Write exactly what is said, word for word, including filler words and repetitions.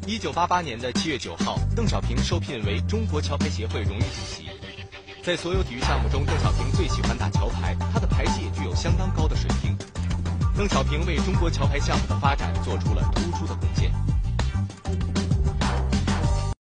一九八八年的七月九号，邓小平受聘为中国桥牌协会荣誉主席。在所有体育项目中，邓小平最喜欢打桥牌，他的牌技具有相当高的水平。邓小平为中国桥牌项目的发展做出了突出的贡献。